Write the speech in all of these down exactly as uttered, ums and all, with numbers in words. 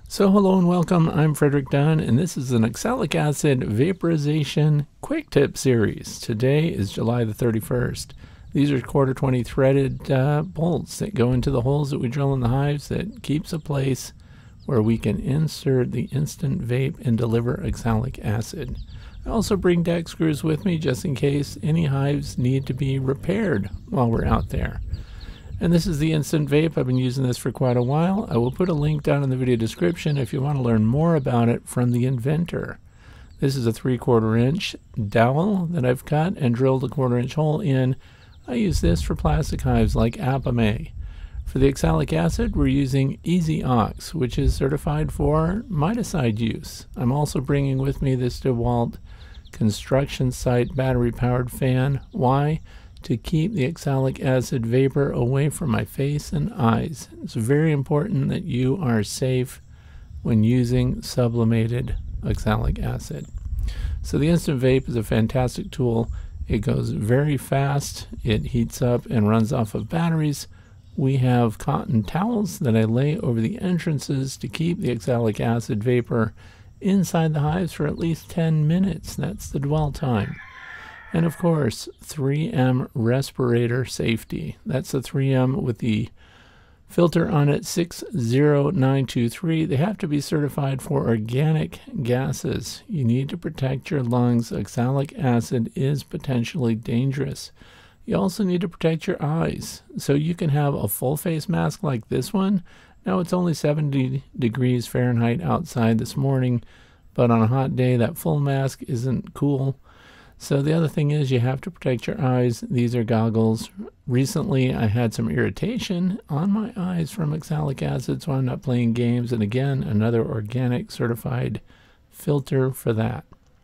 So hello and welcome, I'm Frederick Dunn, and this is an oxalic acid vaporization quick tip series. Today is July the thirty-first. These are quarter twenty threaded uh, bolts that go into the holes that we drill in the hives that keeps a place where we can insert the InstantVap and deliver oxalic acid. I also bring deck screws with me just in case any hives need to be repaired while we're out there. And this is the InstantVap. I've been using this for quite a while. I will put a link down in the video description if you want to learn more about it from the inventor. This is a three quarter inch dowel that I've cut and drilled a quarter inch hole in. I use this for plastic hives like Apame. For the oxalic acid, we're using Easy Ox, which is certified for Miticide use. I'm also bringing with me this DeWalt construction site battery powered fan. Why? To keep the oxalic acid vapor away from my face and eyes. It's very important that you are safe when using sublimated oxalic acid. So the InstantVap is a fantastic tool. It goes very fast. It heats up and runs off of batteries. We have cotton towels that I lay over the entrances to keep the oxalic acid vapor inside the hives for at least ten minutes. That's the dwell time. And of course, three M respirator safety. That's the three M with the filter on it, six zero nine two three. They have to be certified for organic gases. You need to protect your lungs. Oxalic acid is potentially dangerous. You also need to protect your eyes. So you can have a full face mask like this one. Now it's only seventy degrees Fahrenheit outside this morning, but on a hot day that full mask isn't cool. So the other thing is you have to protect your eyes. These are goggles. Recently I had some irritation on my eyes from oxalic acid, so I'm not playing games. And again, another organic certified filter for that.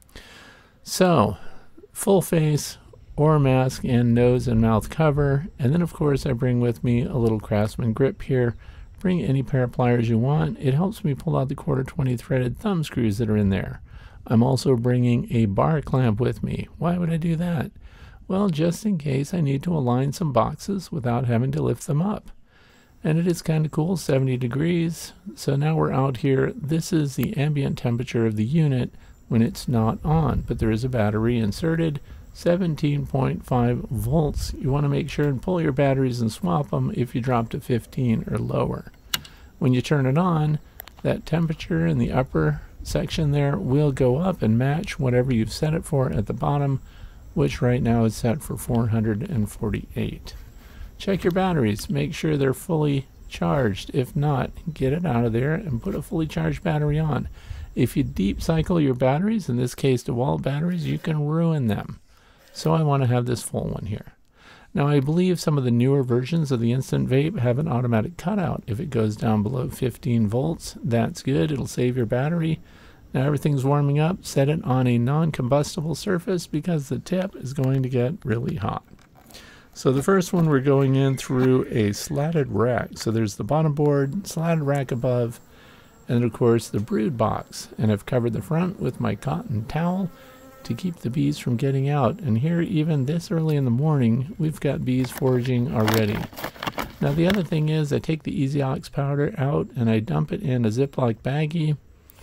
So full face or mask and nose and mouth cover. And then of course I bring with me a little Craftsman grip here. Bring any pair of pliers you want. It helps me pull out the quarter twenty threaded thumb screws that are in there. I'm also bringing a bar clamp with me. Why would I do that? Well, just in case I need to align some boxes without having to lift them up. And it is kind of cool, seventy degrees. So now we're out here. This is the ambient temperature of the unit when it's not on, but there is a battery inserted, seventeen point five volts. You want to make sure and pull your batteries and swap them if you drop to fifteen or lower. When you turn it on, that temperature in the upper section there will go up and match whatever you've set it for at the bottom, which right now is set for four hundred forty-eight. Check your batteries, make sure they're fully charged. If not, get it out of there and put a fully charged battery on. If you deep cycle your batteries, in this case DeWalt batteries, you can ruin them. So I want to have this full one here. Now I believe some of the newer versions of the InstantVap have an automatic cutout. If it goes down below fifteen volts, that's good. It'll save your battery. Now everything's warming up. Set it on a non-combustible surface because the tip is going to get really hot. So the first one, we're going in through a slatted rack. So there's the bottom board, slatted rack above, and of course the brood box. And I've covered the front with my cotton towel to keep the bees from getting out. And here, even this early in the morning, we've got bees foraging already. Now the other thing is I take the Easy Ox powder out and I dump it in a Ziploc baggie,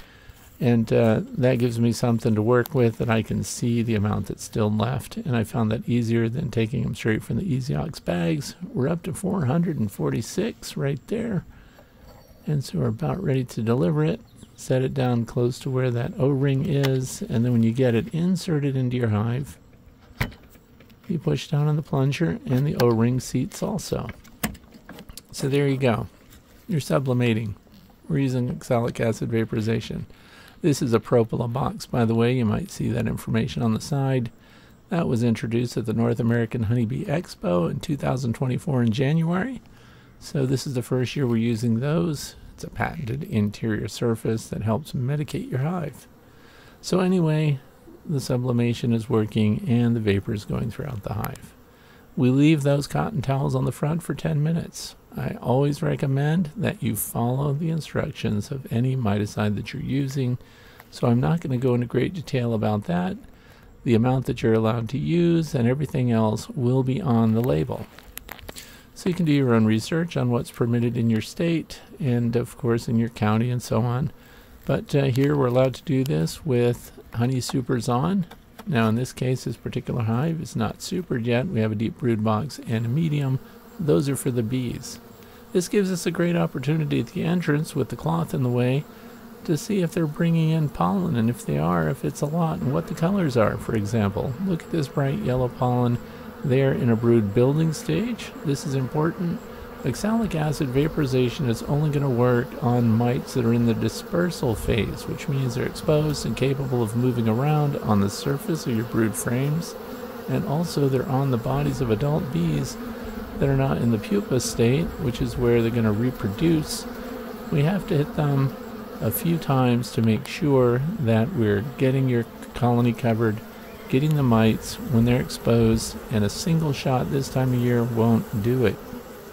and uh, that gives me something to work with, that I can see the amount that's still left, and I found that easier than taking them straight from the Easy Ox bags. We're up to four hundred forty-six right there, and so we're about ready to deliver it. Set it down close to where that O-ring is, and then when you get it inserted into your hive, you push down on the plunger and the O-ring seats also. So there you go. You're sublimating. We're using oxalic acid vaporization. This is a Propola box, by the way. You might see that information on the side. That was introduced at the North American Honeybee Expo in two thousand twenty-four in January. So this is the first year we're using those. It's a patented interior surface that helps medicate your hive. So anyway, the sublimation is working and the vapor is going throughout the hive. We leave those cotton towels on the front for ten minutes. I always recommend that you follow the instructions of any miticide that you're using. So I'm not going to go into great detail about that. The amount that you're allowed to use and everything else will be on the label. So you can do your own research on what's permitted in your state and of course in your county and so on. But uh, here we're allowed to do this with honey supers on. Now in this case, this particular hive is not supered yet. We have a deep brood box and a medium. Those are for the bees. This gives us a great opportunity at the entrance with the cloth in the way to see if they're bringing in pollen, and if they are, if it's a lot, and what the colors are, for example. Look at this bright yellow pollen there in a brood building stage. This is important. Oxalic acid vaporization is only going to work on mites that are in the dispersal phase, which means they're exposed and capable of moving around on the surface of your brood frames, and also they're on the bodies of adult bees that are not in the pupa state, which is where they're going to reproduce. We have to hit them a few times to make sure that we're getting your colony covered, getting the mites when they're exposed, and a single shot this time of year won't do it.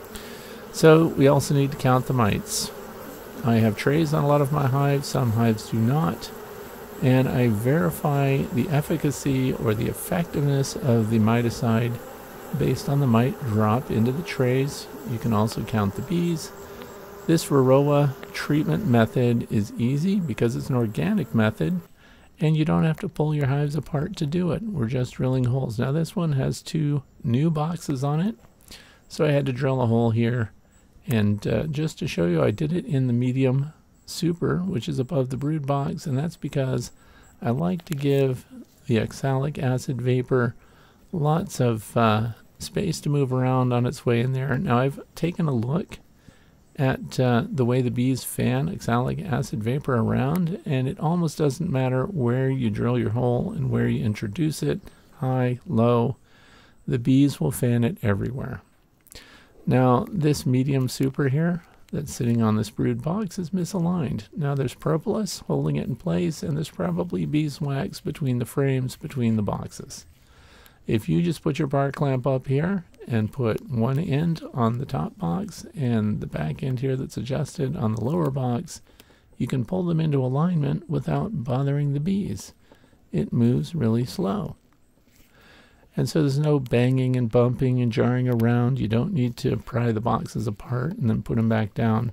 So we also need to count the mites. I have trays on a lot of my hives, some hives do not, and I verify the efficacy or the effectiveness of the miticide based on the mite drop into the trays. You can also count the bees. This Varroa treatment method is easy because it's an organic method, and you don't have to pull your hives apart to do it. We're just drilling holes. Now this one has two new boxes on it, so I had to drill a hole here. And uh, just to show you, I did it in the medium super, which is above the brood box, and that's because I like to give the oxalic acid vapor lots of uh, space to move around on its way in there. Now I've taken a look at uh, the way the bees fan oxalic acid vapor around, and it almost doesn't matter where you drill your hole and where you introduce it, high, low, the bees will fan it everywhere. Now this medium super here that's sitting on this brood box is misaligned. Now there's propolis holding it in place, and there's probably beeswax between the frames between the boxes. If you just put your bar clamp up here and put one end on the top box and the back end here that's adjusted on the lower box, you can pull them into alignment without bothering the bees. It moves really slow. And so there's no banging and bumping and jarring around. You don't need to pry the boxes apart and then put them back down.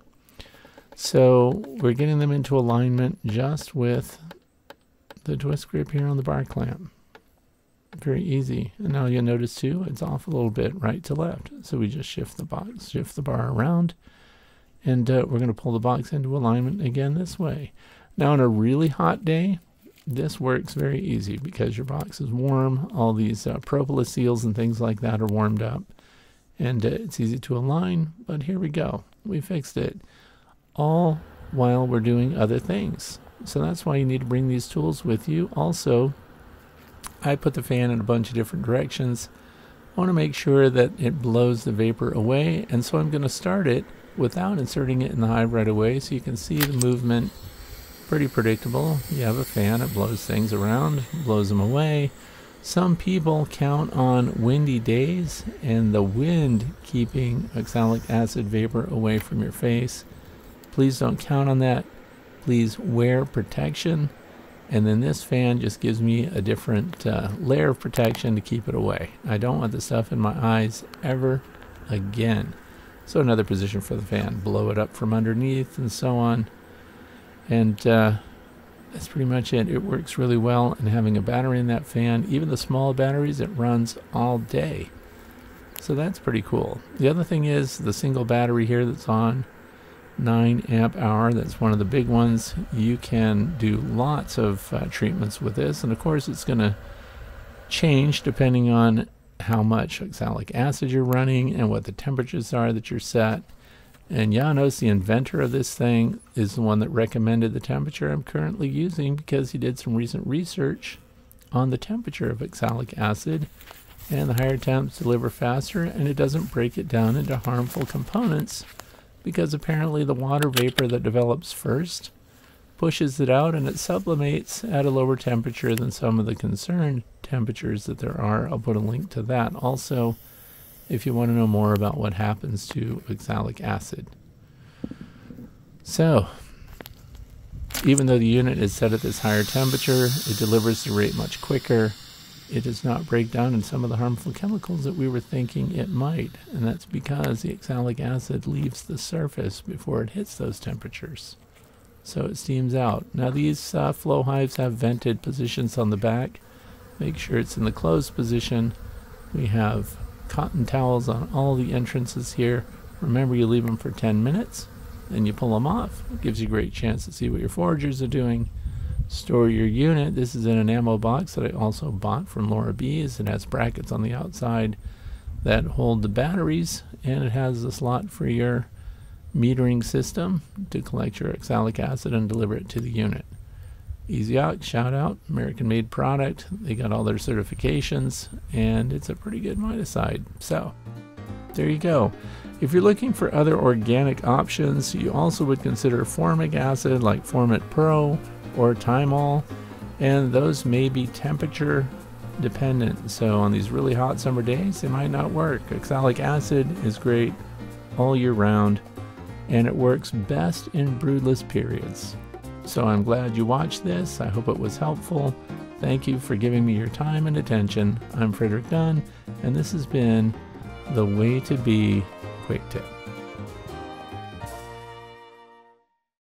So we're getting them into alignment just with the twist grip here on the bar clamp. Very easy. And now you'll notice too, it's off a little bit right to left. So we just shift the box, shift the bar around, and uh, we're going to pull the box into alignment again this way. Now on a really hot day, this works very easy because your box is warm. All these uh, propolis seals and things like that are warmed up, and uh, it's easy to align. But here we go. We fixed it, all while we're doing other things. So that's why you need to bring these tools with you. Also, I put the fan in a bunch of different directions. I want to make sure that it blows the vapor away, and so I'm going to start it without inserting it in the hive right away, so you can see the movement. Pretty predictable. You have a fan, it blows things around, blows them away. Some people count on windy days and the wind keeping oxalic acid vapor away from your face. Please don't count on that. Please wear protection, and then this fan just gives me a different uh, layer of protection to keep it away. I don't want the stuff in my eyes ever again. So another position for the fan, blow it up from underneath and so on. And uh, that's pretty much it. It works really well, and having a battery in that fan, even the small batteries, it runs all day. So that's pretty cool. The other thing is the single battery here that's on, nine amp hour, that's one of the big ones. You can do lots of uh, treatments with this, and of course it's going to change depending on how much oxalic acid you're running and what the temperatures are that you're set. And yeah, notice the inventor of this thing is the one that recommended the temperature I'm currently using, because he did some recent research on the temperature of oxalic acid, and the higher temps deliver faster, and it doesn't break it down into harmful components, because apparently the water vapor that develops first pushes it out, and it sublimates at a lower temperature than some of the concerned temperatures that there are. I'll put a link to that also if you want to know more about what happens to oxalic acid. So, even though the unit is set at this higher temperature, it delivers the rate much quicker, it does not break down in some of the harmful chemicals that we were thinking it might, and that's because the oxalic acid leaves the surface before it hits those temperatures. So it steams out. Now these uh, flow hives have vented positions on the back. Make sure it's in the closed position. We have cotton towels on all the entrances here. Remember, you leave them for ten minutes, then you pull them off. It gives you a great chance to see what your foragers are doing. Store your unit. This is in an ammo box that I also bought from Laura B's. It has brackets on the outside that hold the batteries, and it has a slot for your metering system to collect your oxalic acid and deliver it to the unit. Easy Ox, shout out, American made product. They got all their certifications, and it's a pretty good miticide. So there you go. If you're looking for other organic options, you also would consider formic acid like Formit Pro or Thymol, and those may be temperature dependent. So on these really hot summer days, they might not work. Oxalic acid is great all year round, and it works best in broodless periods. So I'm glad you watched this. I hope it was helpful. Thank you for giving me your time and attention. I'm Frederick Dunn, and this has been the Way to Be Quick Tip.